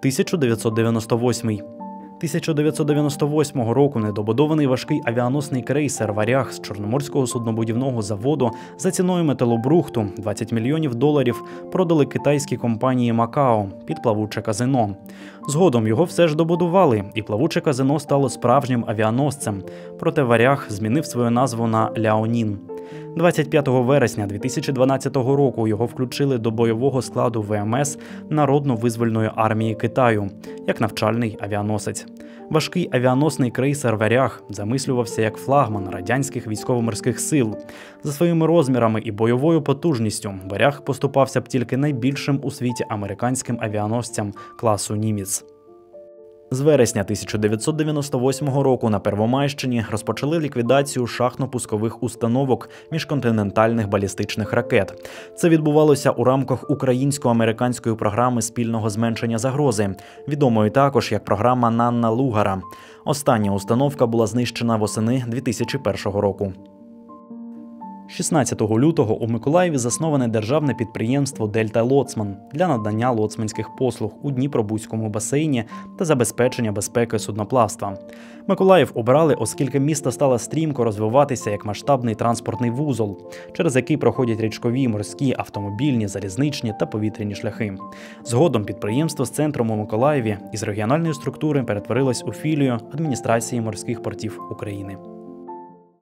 1998. 1998 року недобудований важкий авіаносний крейсер «Варяг» з Чорноморського суднобудівного заводу за ціною металобрухту $20 мільйонів продали китайській компанії «Макао» під плавуче казино. Згодом його все ж добудували, і плавуче казино стало справжнім авіаносцем. Проте «Варяг» змінив свою назву на «Ляонін». 25 вересня 2012 року його включили до бойового складу ВМС Народно-визвольної армії Китаю як навчальний авіаносець. Важкий авіаносний крейсер «Варяг» замислювався як флагман радянських військово-морських сил. За своїми розмірами і бойовою потужністю «Варяг» поступався б тільки найбільшим у світі американським авіаносцям класу «Німець». З вересня 1998 року на Первомайщині розпочали ліквідацію шахтно-пускових установок міжконтинентальних балістичних ракет. Це відбувалося у рамках українсько-американської програми спільного зменшення загрози, відомої також як програма Нанна Лугара. Остання установка була знищена восени 2001 року. 16 лютого у Миколаєві засноване державне підприємство «Дельта Лоцман» для надання лоцманських послуг у Дніпробузькому басейні та забезпечення безпеки судноплавства. Миколаїв обрали, оскільки місто стало стрімко розвиватися як масштабний транспортний вузол, через який проходять річкові, морські, автомобільні, залізничні та повітряні шляхи. Згодом підприємство з центром у Миколаєві із регіональної структури перетворилось у філію адміністрації морських портів України.